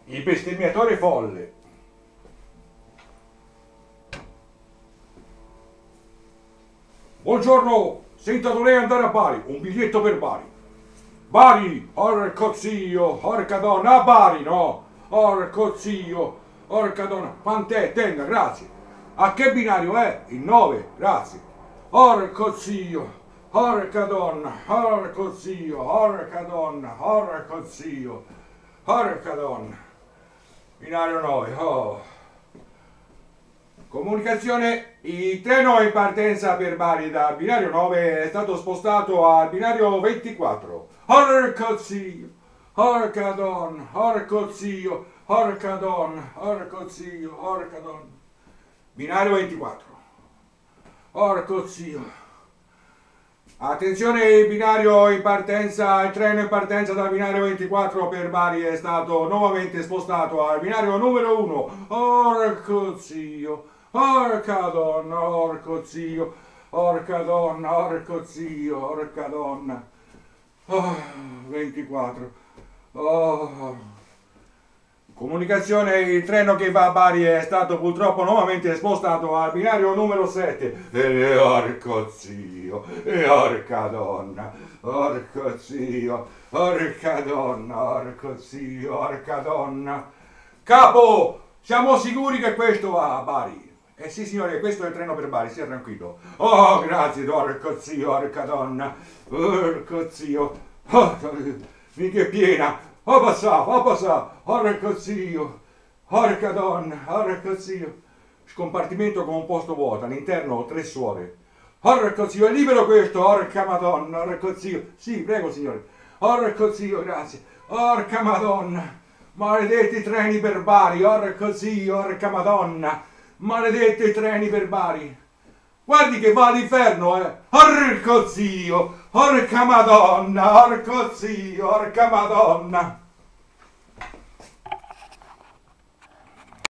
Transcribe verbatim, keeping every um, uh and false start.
Il bestemmiatore folle. Buongiorno, senta, dovrei andare a Bari, un biglietto per Bari. Bari, orco zio, orca donna, a Bari no, orco zio, orca donna, quant'è? Tenga, grazie. A che binario è? Il nove, grazie. Orco zio, orca donna, orco zio, orca donna, orco zio, orca donna. Binario nove, oh. Comunicazione, il treno in partenza per Bari da binario nove è stato spostato al binario ventiquattro. Orco zio, orca donna, orco zio, orca donna, orco zio, orca donna. Binario ventiquattro. Orco zio. Attenzione, il binario in partenza, il treno in partenza dal binario ventiquattro per Bari è stato nuovamente spostato al binario numero uno. Orco zio, orca donna, orco zio, orca donna, orco zio, orca donna. Oh, ventiquattro. Oh. Comunicazione, il treno che va a Bari è stato purtroppo nuovamente spostato al binario numero sette. E orco zio, e orca donna, orco zio, orca donna, orco zio, orca donna. Capo, siamo sicuri che questo va a Bari? Eh sì signore, questo è il treno per Bari, stia tranquillo. Oh, grazie, orco zio, orca donna, orco zio. Oh, mica è piena. Oh passato, oh passato, orco zio, orca donna, orco zio. Scompartimento con un posto vuoto, all'interno tre suore. Orco zio, è libero questo, orca madonna, orco zio. Sì, prego signore. Orco zio, grazie. Orca madonna, maledetti treni per Bari, orco zio, orca madonna, maledetti treni per Bari. Guardi che va all'inferno, eh! Orco zio! Orca madonna! Orco zio! Orca madonna!